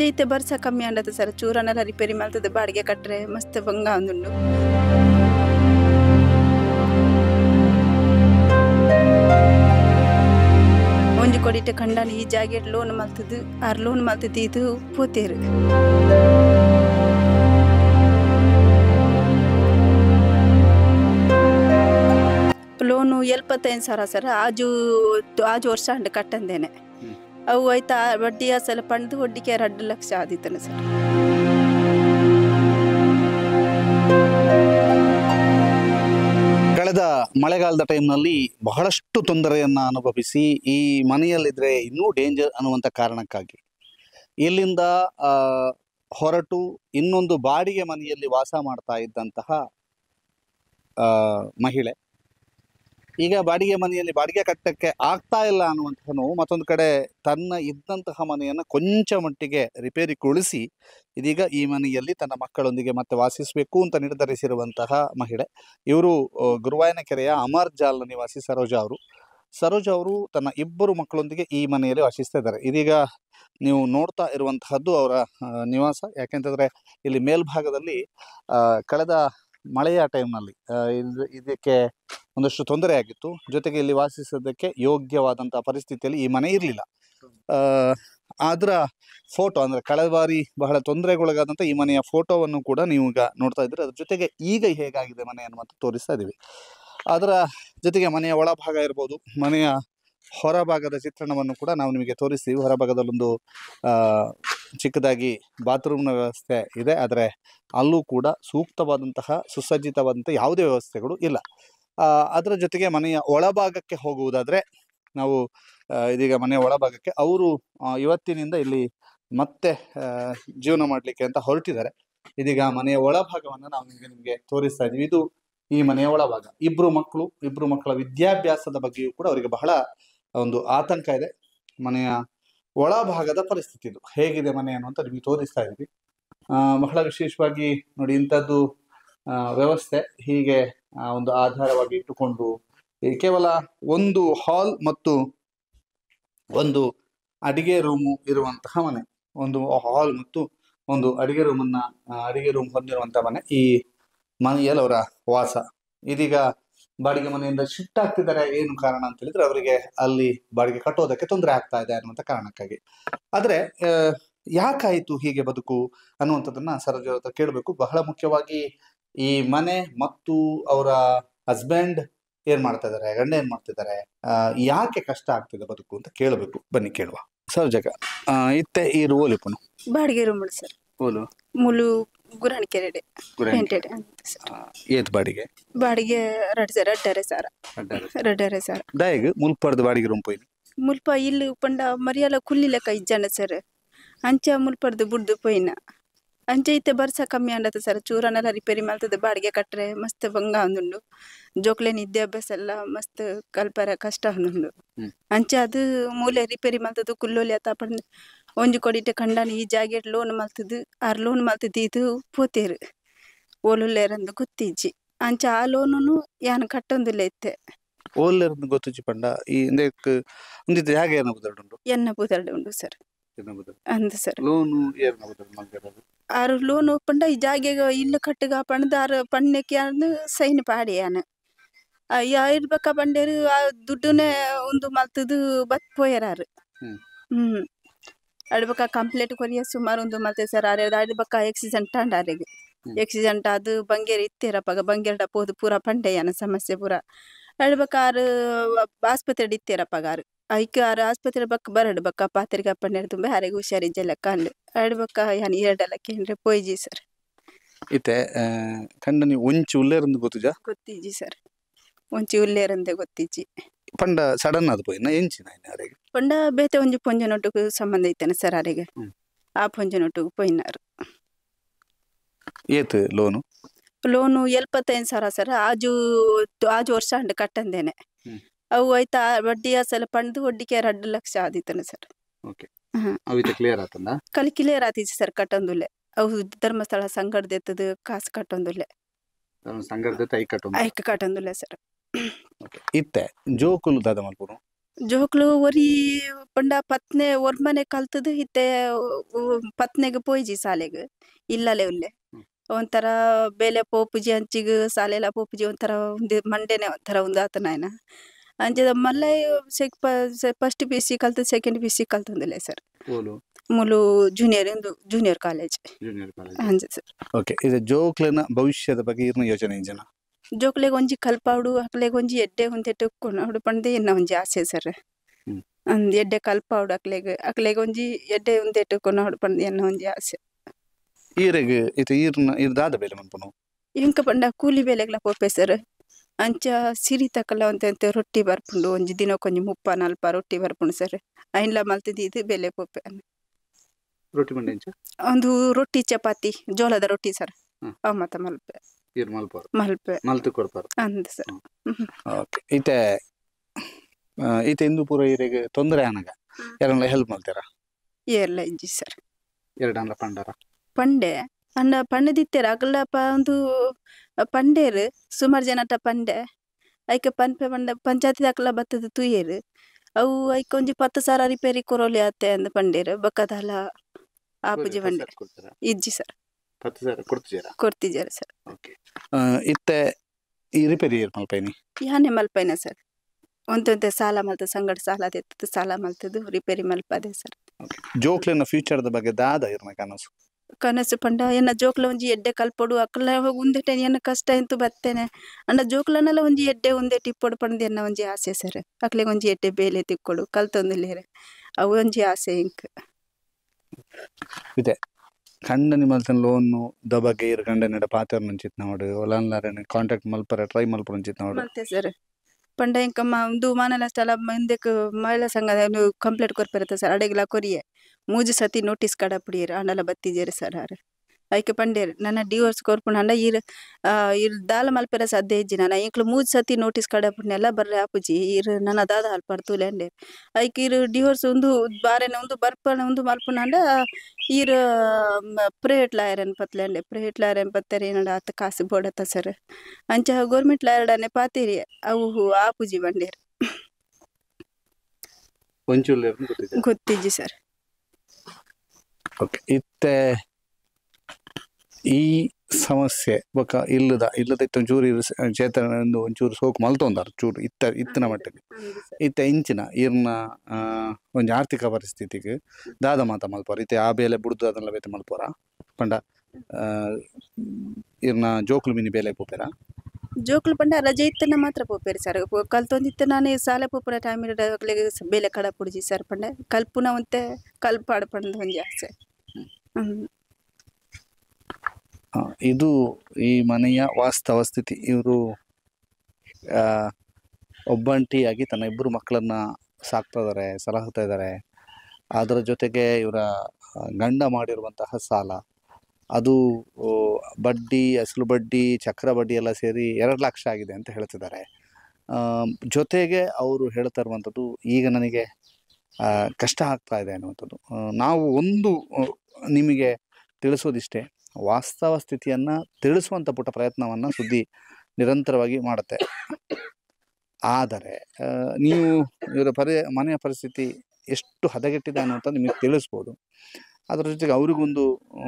ಅಂಚೆ ಬರ್ಸ ಕಮ್ಮಿ ಅಂಡದ ಸರ್ ಚೂರನೆಲ್ಲ ರಿಪೇರಿ ಮಾಡ್ತದೆ ಬಾಡಿಗೆ ಕಟ್ರೆ ಮಸ್ತ್ ಬಂಗ ಅಂದುಂಡು ಒಂಜಿ ಕೊಡಿಟ್ಟೆ ಕಂಡಾನಿ ಈ ಜಾಗೆ ಲೋನ್ ಮಲ್ತದು ಆರ್ ಲೋನ್ ಮಲ್ತದ್ದು ಇದು ಪೋತೇರು ಲೋನು 75,000 ಸರ್ ಆಜು ವರ್ಷ ಅಂಡ್ ಕಟ್ಟಂದೇನೆ ಅವು ಆಯ್ತಾ ಬಡ್ಡಿ ಅಸಲ ಪಂಡ್ದು ಒಡ್ಡಿಗೆ 2 ಲಕ್ಷ ಆದಿತ್ತನ ಸರ್ ಕಳೆದ ಮಳೆಗಾಲದ ಟೈಮ್ನಲ್ಲಿ ಬಹಳಷ್ಟು ತೊಂದರೆಯನ್ನು ಅನುಭವಿಸಿ ಈ ಮನೆಯಲ್ಲಿದ್ದರೆ ಇನ್ನೂ ಡೇಂಜರ್ ಅನ್ನುವಂಥ ಕಾರಣಕ್ಕಾಗಿ ಇಲ್ಲಿಂದ ಹೊರಟು ಇನ್ನೊಂದು ಬಾಡಿಗೆ ಮನೆಯಲ್ಲಿ ವಾಸ ಮಾಡ್ತಾ ಇದ್ದಂತಹ ಮಹಿಳೆ ಈಗ ಬಾಡಿಗೆ ಮನೆಯಲ್ಲಿ ಬಾಡಿಗೆ ಕಟ್ಟಕ್ಕೆ ಆಗ್ತಾ ಇಲ್ಲ ಅನ್ನುವಂತಹ ನೋವು ಮತ್ತೊಂದು ಕಡೆ ತನ್ನ ಇದ್ದಂತಹ ಮನೆಯನ್ನು ಕೊಂಚ ಮಟ್ಟಿಗೆ ರಿಪೇರಿಗೊಳಿಸಿ ಇದೀಗ ಈ ಮನೆಯಲ್ಲಿ ತನ್ನ ಮಕ್ಕಳೊಂದಿಗೆ ಮತ್ತೆ ವಾಸಿಸಬೇಕು ಅಂತ ನಿರ್ಧರಿಸಿರುವಂತಹ ಮಹಿಳೆ ಇವರು ಗುರುವಾಯನಕೆರೆಯ ಅಮರ್ ಜಾಲ್ ನಿವಾಸಿ ಸರೋಜಾ ಅವರು ತನ್ನ 2 ಮಕ್ಕಳೊಂದಿಗೆ ಈ ಮನೆಯಲ್ಲಿ ವಾಸಿಸ್ತಾ ಇದ್ದಾರೆ. ಇದೀಗ ನೀವು ನೋಡ್ತಾ ಇರುವಂತಹದ್ದು ಅವರ ನಿವಾಸ. ಯಾಕೆಂತಂದ್ರೆ ಇಲ್ಲಿ ಮೇಲ್ಭಾಗದಲ್ಲಿ ಕಳೆದ ಮಳೆಯ ಟೈಮ್ನಲ್ಲಿ ಇದಕ್ಕೆ ಒಂದಷ್ಟು ತೊಂದರೆ ಆಗಿತ್ತು. ಜೊತೆಗೆ ಇಲ್ಲಿ ವಾಸಿಸೋದಕ್ಕೆ ಯೋಗ್ಯವಾದಂತಹ ಪರಿಸ್ಥಿತಿಯಲ್ಲಿ ಈ ಮನೆ ಇರಲಿಲ್ಲ. ಅದರ ಫೋಟೋ ಅಂದರೆ ಕಳೆದ ಬಾರಿ ಬಹಳ ತೊಂದರೆಗೊಳಗಾದಂಥ ಈ ಮನೆಯ ಫೋಟೋವನ್ನು ಕೂಡ ನೀವು ಈಗ ನೋಡ್ತಾ ಇದ್ದೀರಿ. ಅದ್ರ ಜೊತೆಗೆ ಈಗ ಹೇಗಾಗಿದೆ ಮನೆ ಅನ್ನುವಂಥ ತೋರಿಸ್ತಾ ಇದ್ದೀವಿ. ಅದರ ಜೊತೆಗೆ ಮನೆಯ ಒಳಭಾಗ ಇರ್ಬೋದು, ಮನೆಯ ಹೊರಭಾಗದ ಚಿತ್ರಣವನ್ನು ಕೂಡ ನಾವು ನಿಮಗೆ ತೋರಿಸ್ತೀವಿ. ಹೊರಭಾಗದಲ್ಲೊಂದು ಚಿಕ್ಕದಾಗಿ ಬಾತ್ರೂಮ್ನ ವ್ಯವಸ್ಥೆ ಇದೆ, ಆದರೆ ಅಲ್ಲೂ ಕೂಡ ಸೂಕ್ತವಾದಂತಹ ಸುಸಜ್ಜಿತವಾದಂಥ ಯಾವುದೇ ವ್ಯವಸ್ಥೆಗಳು ಇಲ್ಲ. ಅದರ ಜೊತೆಗೆ ಮನೆಯ ಒಳಭಾಗಕ್ಕೆ ಹೋಗುವುದಾದರೆ ನಾವು ಇದೀಗ ಮನೆಯ ಒಳಭಾಗಕ್ಕೆ ಅವರು ಇವತ್ತಿನಿಂದ ಇಲ್ಲಿ ಮತ್ತೆ ಜೀವನ ಮಾಡಲಿಕ್ಕೆ ಅಂತ ಹೊರಟಿದ್ದಾರೆ. ಇದೀಗ ಮನೆಯ ಒಳಭಾಗವನ್ನು ನಾವು ನಿಮಗೆ ತೋರಿಸ್ತಾ ಇದ್ದೀವಿ. ಇದು ಈ ಮನೆಯ ಒಳಭಾಗ. ಇಬ್ರು ಮಕ್ಕಳ ವಿದ್ಯಾಭ್ಯಾಸದ ಬಗ್ಗೆಯೂ ಕೂಡ ಅವರಿಗೆ ಬಹಳ ಒಂದು ಆತಂಕ ಇದೆ. ಮನೆಯ ಒಳಭಾಗದ ಪರಿಸ್ಥಿತಿ ಇದು ಹೇಗಿದೆ ಮನೆ ಅನ್ನುವಂತ ನಿಮಗೆ ತೋರಿಸ್ತಾ ಇದ್ದೀವಿ. ಬಹಳ ವಿಶೇಷವಾಗಿ ನೋಡಿ, ಇಂಥದ್ದು ವ್ಯವಸ್ಥೆ ಹೀಗೆ ಒಂದು ಆಧಾರವಾಗಿ ಇಟ್ಟುಕೊಂಡು ಕೇವಲ ಒಂದು ಹಾಲ್ ಮತ್ತು ಒಂದು ಅಡಿಗೆ ರೂಮು ಇರುವಂತಹ ಮನೆ, ಒಂದು ಹಾಲ್ ಮತ್ತು ಒಂದು ಅಡಿಗೆ ರೂಮ್ ಹೊಂದಿರುವಂತಹ ಮನೆ. ಈ ಮನೆಯಲ್ಲಿ ಅವರ ವಾಸ. ಇದೀಗ ಬಾಡಿಗೆ ಮನೆಯಿಂದ ಶಿಫ್ಟ್ ಆಗ್ತಿದ್ದಾರೆ. ಏನು ಕಾರಣ ಅಂತ ಹೇಳಿದ್ರೆ ಅವರಿಗೆ ಅಲ್ಲಿ ಬಾಡಿಗೆ ಕಟ್ಟೋದಕ್ಕೆ ತೊಂದರೆ ಆಗ್ತಾ ಇದೆ ಅನ್ನುವಂಥ ಕಾರಣಕ್ಕಾಗಿ. ಆದ್ರೆ ಯಾಕಾಯಿತು ಹೀಗೆ ಬದುಕು ಅನ್ನುವಂಥದ್ದನ್ನ ಸರೋಜಾ ಹತ್ರ ಕೇಳಬೇಕು. ಬಹಳ ಮುಖ್ಯವಾಗಿ ಈ ಮನೆ ಮತ್ತು ಅವರ ಹಸ್ಬೆಂಡ್ ಏನ್ ಮಾಡ್ತಾ ಇದ್ದಾರೆ, ಗಂಡ ಏನ್ ಮಾಡ್ತಿದ್ದಾರೆ, ಯಾಕೆ ಕಷ್ಟ ಆಗ್ತಿದೆ ಬದುಕು ಅಂತ ಕೇಳಬೇಕು. ಬನ್ನಿ ಕೇಳುವ. ಸರೋಜಾ ಇತ್ತೆ ಈ ರೂಲಿಪುನು ಬಾಡಿಗೆ ರೂಮ್ ಸರ್ ಓಲು ಮುಲು ಗುರಾಣಿಕೆರೆ ಏತ್ ಬಾಡಿಗೆ 2 ಸಾರ ದಾಯಗ್ ಮುಲ್ಪರ್ದ ಬಾಡಿಗೆ ರೂಮ್ ಪೋಯ್ನಿ ಮುಲ್ಪ ಇಲ್ಲಿ ಪಂಡ ಮರಿಯಲ್ಲ ಕುಲ್ಲಿಲೆಕ್ಕ ಇಜ್ಜನ ಸರ್. ಅಂಚೆ ಮುಲ್ಪರ್ದು ಬುಡ್ದು ಪೋಯ್ನ ಅಂಚೆ ಇತ್ತೆ ಬರ್ಸ ಕಮ್ಮಿ ಅಂಡದ ಸರ್. ಚೂರನೆಲ್ಲ ರಿಪೇರಿ ಮಾಡ್ತದೆ ಬಾಡಿಗೆ ಕಟ್ರೆ ಮಸ್ತ್ ಬಂಗ ಅಂದುಂಡು. ಜೋಕ್ಲೇನ್ ವಿದ್ಯಾಭ್ಯಾಸ ಎಲ್ಲ ಮಸ್ತ್ ಕಲ್ಪರ ಕಷ್ಟ ಅಂದುಂಡು. ಅಂಚೆ ಅದು ಮೂಲೆ ರಿಪೇರಿ ಮಾಡ್ತದ್ದು ಕುಲ್ಲೋಲಿ ಅತ್ತ ಪಂಡ ಒಂಜಿ ಕೊಡಿಟ್ಟೆ ಕಂಡಾನಿ ಈ ಜಾಗೆ ಲೋನ್ ಮಲ್ತದ್ದು ಆರ್ ಲೋನ್ ಮಲ್ತದ್ದು ಇದು ಪೋತೇರು ಓಲುಲ್ಲೇರಂದು ಗೊತ್ತಿಜ್ಜಿ. ಅಂಚ ಆ ಲೋನು ಯಾನ್ ಕಟ್ಟೊಂದುಲ್ಲ ಇತ್ತೆ ಓಲ್ಲೆರಂದು ಗೊತ್ತಿಜ್ಜಿ ಪಂಡ ಈ ಒಂದಿತ್ತು ಜಾಗ ಏನ ಬುದರ್ಡುಂಡು ಎನ್ನ ಬುದರ್ಡು ಉಂಡು ಸರ್ ಅಂದ ಸರ್. ಲೋನು ಏರ್ನ ಬುದರ್ಡು ಮಲ್ಗೆರದು ಆರು ಲೋನ್ ಪಂಡ ಈ ಜಾಗೆಗ ಇಲ್ಲು ಕಟ್ಟಗ ಪಂಡ ಆರು ಪಣ್ಣಕ್ಕೆ ಯಾನು ಸೈನ್ ಪಾಡಿ ಯಾನು ಇರ್ಬೇಕ ಪಂಡೇರು ಆ ದುಡ್ಡುನೇ ಒಂದು ಮಲ್ತದು ಬತ್ ಪೋಯರಾರು. ಅಡ್ಬಕ್ಕ ಕಂಪ್ಲೇಂಟ್ ಕೊರಿಯ ಸುಮಾರು ಒಂದು ಮಲ್ತೆ ಸರ್. ಅಡ್ಬಕ್ಕ ಆಕ್ಸಿಡೆಂಟ್ ಅಂಡಾರಿಗೆ ಆಕ್ಸಿಡೆಂಟ್ ಅದು ಬಂಗೇರಿ ಇತ್ತೇರಪ್ಪಾಗ ಬಂಗೇರ್ಡ ಪೋದು ಪೂರ ಪಂಡೆಯನ ಸಮಸ್ಯೆ ಪೂರ ಅಡ್ಬಕ್ಕ ಆರು ಆಸ್ಪತ್ರೆ ಇತ್ತೇರಪ್ಪಾಗಾರು ಐಕ ಆರು ಆಸ್ಪತ್ರೆ ಬಕ್ಕ ಬರಡು ಬಕ್ಕ ಪಾತ್ರೆಗೆ ಪಂಡೆ ತುಂಬ ಯಾರಿಗೆ ಹುಷಾರಿಜ್ಜೆಲ್ಲ ಕಂಡು ಅಡ್ಬಕ್ಕ ಯಾನ್ 2 ಲಕ್ಷ ಅಂದ್ರೆ ಪೋಯ್ಜಿ ಸರ್. ಇತ್ತೆ ಕಂಡ ನೀವು ಒಂಚಿ ಉಲ್ಲೇರಂದು ಗೊತ್ತಿಜ್ಜಿ ಸರ್. ಒಂಚಿ ಉಲ್ಲೇರಂದೆ ಗೊತ್ತಿಜ್ಜಿ ಪಂಡ ಸಡನ್ ಅದು ಪೋಯ್ನ ಎಂಚಿನ ಯಾರಿಗೆ ಪಂಡ ಬೇತೆ ಒಂಜಿ ಪೊಂಜನೊಟ್ಟಿಗೆ ಸಂಬಂಧ ಇತ್ತೇನೆ ಸರ್. ಯಾರಿಗೆ ಆ ಪೊಂಜನೊಟ್ಟಿಗೆ ಪೋಯ್ನಾರು. ಏತ್ ಲೋನು 75,000 ಸರ್. ಆಜು ವರ್ಷ ಅಂಡ್ ಕಟ್ಟಂದೇನೆ ಅವು ಆಯ್ತಾ ಬಡ್ಡಿ ಅಸಲ ಪಂಡ್ದು ಒಡ್ಡಿಗೆ 2 ಲಕ್ಷ ಆದಿತ್ತನ ಸರ್. ಕ್ಲಿಯರ್ ಆತಿಜಿ ಸರ್. ಕಟ್ಟೊಂದುಲ್ಲೆ ಅವು ಧರ್ಮಸ್ಥಳ ಸಂಘಡ್ದೆತ್ತದು ಕಾಸು ಕಟ್ಟೊಂದುಲ್ಲೆ ಐಕ ಕಟ್ಟೊಂದುಲ್ಲೆ ಸರ್. ಇತ್ತೆ ಜೋಕುಲು ದಾದ ಮಲ್ಪುನು ಜೋಕ್ಲು ಒರಿ ಪಂಡ ಪತ್ನೆ ಒರ್ಮನೆ ಕಲ್ತದ ಇತ್ತೆ ಪತ್ನೆಗೆ ಪೋಯ್ಜಿ ಸಾಲೆಗ್ ಇಲ್ಲಲೆ ಉಲ್ಲೆ ಒಂಥರ ಬೇಲೆ ಪೋಪುಜಿ ಅಂಚಿಗ್ ಸಾಲೆಲ ಪೋಪುಜಿ ಒಂಥರ ಉಂದು ಮಂಡೆನೆ ಒಂಥರ ಉಂದು ಆತನಾಯ್ನ ಅಂಚದ ಮಲ್ಲ ಫಸ್ಟ್ ಪಿ.ಯು.ಸಿ ಕಲ್ತು ಸೆಕೆಂಡ್ ಪಿ.ಯು.ಸಿ ಕಲ್ತಂದಿಲ್ಲ ಸರ್ ಮುಲು ಜೂನಿಯರ್ ಕಾಲೇಜ್ ಅಂಜ ಸರ್. ಓಕೆ, ಇದು ಜೋಕ್ಲನ ಭವಿಷ್ಯದ ಬಗ್ಗೆ ಇರ್ನ ಯೋಚನೆ ಇಂಜನ ಜೋಕ್ಲೆಗ್ ಒಂಜಿ ಕಲ್ಪಾವಡು ಅಕ್ಲೆಗ್ ಒಂಜಿ ಎಡ್ಡೆ ಒಂದೆಟ್ಟು ಅವಡು ಪಂಡೆ ಎನ್ನ ಒಂಜಿ ಆಸೆ ಸರ್. ಅಂದ್ ಎಡ್ಡೆ ಕಲ್ಪಾವಡು ಅಕ್ಲೆಗ್ ಒಂಜಿ ಎಡ್ಡೆ ಒಂದೆಟ್ಟು ಅವಡು ಪಂಡೆ ಎನ್ನ ಒಂಜಿ ಆಸೆ. ಈರೆಗ್ ಇದು ಇರ್ದಾದ ಬೇಲೆ ಮನ್ಪುನು ಇಂಕ ಪಂಡ ಕೂಲಿ ಬೇಲೆಗ್ಲ ಪೋಪೆ ಸರ್. ಅಂಚ ಸಿರಿ ತಕಲ ಅಂತ ರೊಟ್ಟಿ ಬರ್ಪುಂಡು ಒಂಜಿ ದಿನಕ್ಕೊಂಜಿ 30-40 ರೊಟ್ಟಿ ಬರ್ಪುಂಡು ಸರ್. ಐನ್ಲ ಮಲ್ತದಿ ಇದು ಬೇಲೆ ಪೋಪೆ ರೊಟ್ಟಿ ಮಂಡೆ ಒಂದು ರೊಟ್ಟಿ ಚಪಾತಿ ಜೋಳದ ರೊಟ್ಟಿ ಸರ್. ಅವ ಮತ್ತ ಮಲ್ಪೆ ಮಲ್ಪೆ ಮಲ್ತು ಕೊಡ್ಪಾರು ಅಂದ ಸರ್. ಓಕೆ, ಈತ ಇಂದು ಪೂರ ಈರೆಗ್ ತೊಂದರೆ ಆನಗ ಯಾರನ್ನ ಹೆಲ್ಪ್ ಮಾಡ್ತಾರ ಏರ್ಲ ಇಜ್ಜಿ ಸರ್. ಎರಡಲ್ಲ ಪಂಡಾರ ಪಂಡೆ ಅಂಡ ಪಂಡದಿತ್ತೆರ ಅಗಲಪ ಒಂದು ಪಂಡೇರು ಸುಮಾರು ಜನಟ ಪಂಡೆ ಐಕೆ ಪನ್ಪೆ ಪಂಡ ಪಂಚಾಯತಿ ದಾಖಲ ಬತ್ತದ ತೂಯೇರು ಅವು ಐಕೆ ಒಂಜಿ 10,000 ರಿಪೇರಿ ಕೊರೋಲಿ ಆತೆ ಅಂದ ಪಂಡೇರು ಬಕ್ಕದಲ ಆಪುಜಿ ಪಂಡೆ ಇಜ್ಜಿ ಸರ್. 10,000 ಕೊಡ್ತಿದ್ದಾರೆ ಸರ್. ಇತ್ತೆ ಈ ರಿಪೇರಿ ಮಲ್ಪೈನಿ ಯಾನೆ ಮಲ್ಪೈನ ಸರ್. ಒಂದೊಂದೇ ಸಾಲ ಮಲ್ತದ ಸಂಗಡ ಸಾಲ ತೆತ್ತದ ಸಾಲ ಮಲ್ತದು ರಿಪೇರಿ ಮಲ್ಪದೆ ಸರ್. ಜೋಕ್ಲಿನ ಫ್ಯೂಚರ್ದ ಬಗ್ಗೆ ದಾದ ಇರ್ನ ಕನಸು ಪಂಡ ಎನ್ನ ಜೋಕ್ಲ ಒಂಜಿ ಎಡ್ಡೆ ಕಲ್ಪೊಡು ಅಕ್ಲ ಉಂದೆಟೆ ಎನ್ನ ಕಷ್ಟ ಎಂತು ಬತ್ತೇನೆ ಅಂಡ ಜೋಕ್ಲನೆಲ್ಲ ಒಂಜಿ ಎಡ್ಡೆ ಉಂದೆ ಟಿಪ್ಪೊಡು ಪಂಡ ಎನ್ನ ಒಂಜಿ ಆಸೆ ಸರ್. ಅಕ್ಲೆಗ್ ಒಂಜಿ ಎಡ್ಡೆ ಬೇಲೆ ತಿಕ್ಕೊಡು ಕಲ್ತೊಂದುಲ್ಲೇರೆ ಅವು ಒಂಜಿ ಆಸೆ ಇಂಕ್ ಇದೆ. ಕಂಡ ನಿಮ್ಮಲ್ತನ ಲೋನು ದಬಗೆ ಇರ್ ಕಂಡ ನೆಡ ಪಾತೆರ್ ನಂಚಿತ್ ನೋಡು ಒಲನ್ಲಾರೆ ಕಾಂಟ್ಯಾಕ್ಟ್ ಮಲ್ಪರ ಟ್ರೈ ಮಲ್ಪರ ನಂಚಿತ್ ನೋಡು ಮತ್ತೆ ಸರ್. ಪಂಡ ಇಂಕ ಒಂದು ಮಾನನಷ್ಟಲ ಮುಂದಕ್ಕೆ ಮಹಿಳಾ ಸಂಘ ಕಂಪ್ಲೇಂಟ್ ಕೊರ್ಪಿರತ್ತೆ ಸರ್. ಅಡೆಗ್ಲ ಕೊರಿಯೆ 3 ಸತಿ ನೋಟಿಸ್ ಕಡ ಪುಡಿಯರು ಅಂಡಲ ಬತ್ತಿಜೇರು ಸರ್. ಐಕೆ ಪಂಡೇರು ನನ್ನ ಡಿವೋರ್ಸ್ ಕೊರ್ಪುಂಡು ಅಂಡ ಇರ್ ದಾಲ ಮಲ್ಪೆರ ಸಾಧ್ಯ ಇಜ್ಜಿ ನಾನು ಇಂಕ್ಲು 3 ಸತಿ ನೋಟಿಸ್ ಕಡ ಪುಡ್ನೆಲ್ಲ ಬರ್ರೆ ಆಪುಜಿ ಇರ್ ನನ್ನ ದಾದ ಹಲ್ಪಡ್ತೂಲೆ ಅಂಡೆ ಐಕೆ ಇರ್ ಡಿವೋರ್ಸ್ ಒಂದು ಬಾರೆನ ಒಂದು ಬರ್ಪಣ ಒಂದು ಮಲ್ಪುಂಡು ಅಂಡ ಇರ್ ಪ್ರೈವೇಟ್ ಲಾಯರ್ ಅನ್ಪತ್ಲೆ ಅಂಡೆ ಪ್ರೈವೇಟ್ ಲಾಯರ್ ಅನ್ಪತ್ತಾರೆ ಏನಡ ಆತ ಕಾಸು ಬೋಡತ್ತ ಸರ್. ಅಂಚ ಗೌರ್ಮೆಂಟ್ ಲಾಯರ್ ಡನೆ ಪಾತೀರಿ ಅವು ಆಪುಜಿ ಬಂಡೇರು ಗೊತ್ತಿಜ್ಜಿ ಸರ್. ಓಕೆ, ಇತ್ತೆ ಈ ಸಮಸ್ಯೆ ಬೊಕ ಇಲ್ಲದ ಒಂಚೂರು ಚೇತನ ಒಂಚೂರು ಸೋಕು ಮಲ್ತೊಂದಾರ ಚೂರು ಇತ್ತಿನ ಮಟ್ಟಿಗೆ ಇತ್ತೆ ಇಂಚಿನ ಇರ್ನ ಒಂಜಿ ಆರ್ಥಿಕ ಪರಿಸ್ಥಿತಿಗೆ ದಾದ ಮಾತ ಮಲ್ಪೋರ ಇತ್ತೆ ಆ ಬೇಲೆ ಬುಡ್ದು ಅದನ್ನೆಲ್ಲ ಬೇತೆ ಮಲ್ಪೋರ ಪಂಡ ಇರ್ನ ಜೋಕ್ಲು ಮಿನಿ ಬೇಲೆ ಪೋಪೆರ ಜೋಕ್ಲು ಪಂಡ ರಜೆ ಇತ್ತನ ಮಾತ್ರ ಪೋಪೇರಿ ಸರ್. ಕಲ್ತೊಂದಿತ್ತ ನಾನು ಸಾಲೆ ಪೋಪುನ ಟೈಮ್ ಬೇಲೆ ಕಡ ಪುಡ್ಜಿ ಸರ್. ಪಂಡ ಕಲ್ಪುನ ಒಂತೆ ಕಲ್ಪಾಡ ಪಂಡ ಒಂಜಿ ಆಸೆ. ಇದು ಈ ಮನೆಯ ವಾಸ್ತವ ಸ್ಥಿತಿ. ಇವರು ಒಬ್ಬಂಟಿಯಾಗಿ ತನ್ನ 2 ಮಕ್ಕಳನ್ನ ಸಾಕ್ತಾ ಇದ್ದಾರೆ, ಸಲಹುತ್ತಾ ಇದ್ದಾರೆ. ಅದರ ಜೊತೆಗೆ ಇವರ ಗಂಡ ಮಾಡಿರುವಂತಹ ಸಾಲ ಅದು ಬಡ್ಡಿ, ಅಸಲು ಬಡ್ಡಿ, ಚಕ್ರ ಬಡ್ಡಿ ಎಲ್ಲ ಸೇರಿ 2 ಲಕ್ಷ ಆಗಿದೆ ಅಂತ ಹೇಳ್ತಿದ್ದಾರೆ. ಜೊತೆಗೆ ಅವರು ಹೇಳ್ತಾ ಇರುವಂಥದ್ದು ಈಗ ನನಗೆ ಕಷ್ಟ ಆಗ್ತಾ ಇದೆ ಅನ್ನುವಂಥದ್ದು. ನಾವು ಒಂದು ನಿಮಗೆ ತಿಳಿಸೋದಿಷ್ಟೇ, ವಾಸ್ತವ ಸ್ಥಿತಿಯನ್ನು ತಿಳಿಸುವಂಥ ಪುಟ್ಟ ಪ್ರಯತ್ನವನ್ನು ಸುದ್ದಿ ನಿರಂತರವಾಗಿ ಮಾಡುತ್ತೆ. ಆದರೆ ನೀವು ಇವರ ಮನೆಯ ಪರಿಸ್ಥಿತಿ ಎಷ್ಟು ಹದಗೆಟ್ಟಿದೆ ಅನ್ನುವಂಥ ನಿಮಗೆ ತಿಳಿಸ್ಬೋದು. ಅದರ ಜೊತೆಗೆ ಅವ್ರಿಗೊಂದು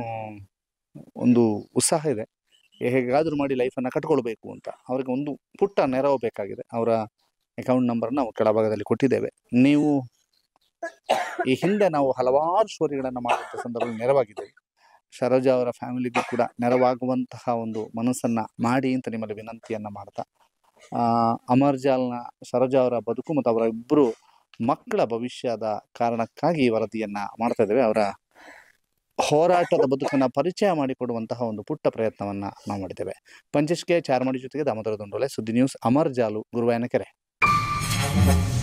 ಉತ್ಸಾಹ ಇದೆ, ಹೇಗಾದರೂ ಮಾಡಿ ಲೈಫನ್ನು ಕಟ್ಕೊಳ್ಬೇಕು ಅಂತ. ಅವ್ರಿಗೆ ಒಂದು ಪುಟ್ಟ ನೆರವು ಬೇಕಾಗಿದೆ. ಅವರ ಅಕೌಂಟ್ ನಂಬರ್ನ ನಾವು ಕೆಳಭಾಗದಲ್ಲಿ ಕೊಟ್ಟಿದ್ದೇವೆ. ನೀವು ಈ ಹಿಂದೆ ನಾವು ಹಲವಾರು ಸ್ಟೋರಿಗಳನ್ನು ಮಾಡುವಂಥ ಸಂದರ್ಭದಲ್ಲಿ ನೆರವಾಗಿದ್ದೇವೆ. ಸರೋಜಾ ಅವರ ಫ್ಯಾಮಿಲಿಗೂ ಕೂಡ ನೆರವಾಗುವಂತಹ ಒಂದು ಮನಸ್ಸನ್ನು ಮಾಡಿ ಅಂತ ನಿಮ್ಮಲ್ಲಿ ವಿನಂತಿಯನ್ನು ಮಾಡ್ತಾ, ಅಮರ್ಜಾಲ್ನ ಸರೋಜಾ ಅವರ ಬದುಕು ಮತ್ತು ಅವರ 2 ಮಕ್ಕಳ ಭವಿಷ್ಯದ ಕಾರಣಕ್ಕಾಗಿ ಈ ವರದಿಯನ್ನು ಮಾಡ್ತಾ ಇದ್ದೇವೆ. ಅವರ ಹೋರಾಟದ ಬದುಕನ್ನು ಪರಿಚಯ ಮಾಡಿಕೊಡುವಂತಹ ಒಂದು ಪುಟ್ಟ ಪ್ರಯತ್ನವನ್ನು ನಾವು ಮಾಡಿದ್ದೇವೆ. ಪಂಚೆಸ್ಕೆ ಚಾರ್ಮಾಡಿ ಜೊತೆಗೆ ದಾಮೋದರ ದುಂಡೋಲೆ, ಸುದ್ದಿ ನ್ಯೂಸ್, ಅಮರ್ಜಾಲು, ಗುರುವಾಯನಕೆರೆ.